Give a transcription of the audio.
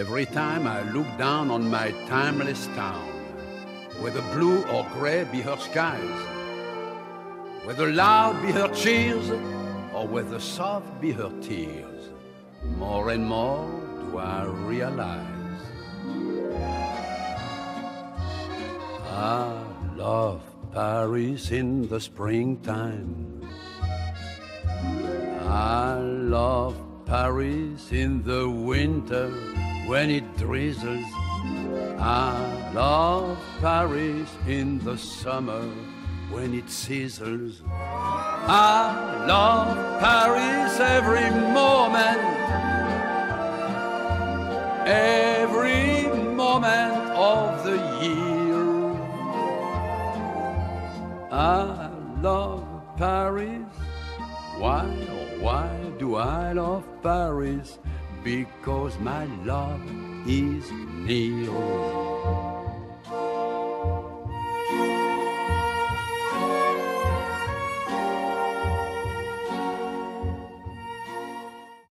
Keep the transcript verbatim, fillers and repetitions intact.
every time I look down on my timeless town, whether blue or grey be her skies, whether loud be her cheers, or whether soft be her tears, more and more do I realize I love Paris in the springtime. I love Paris in the winter when it drizzles. I love Paris in the summer when it sizzles. I love Paris every moment, every moment of the year. I love Paris. Why, oh why do I love Paris? Because my love is near.